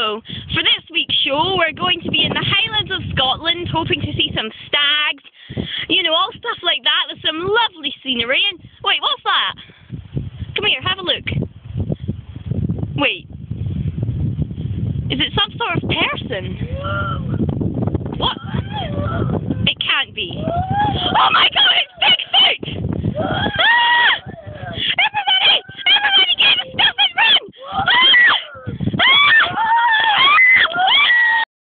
So, for this week's show, we're going to be in the Highlands of Scotland, hoping to see some stags, you know, all stuff like that, with some lovely scenery. And, wait, what's that? Come here, have a look. Wait. Is it some sort of person? What? It can't be. Oh my god, it's Bigfoot!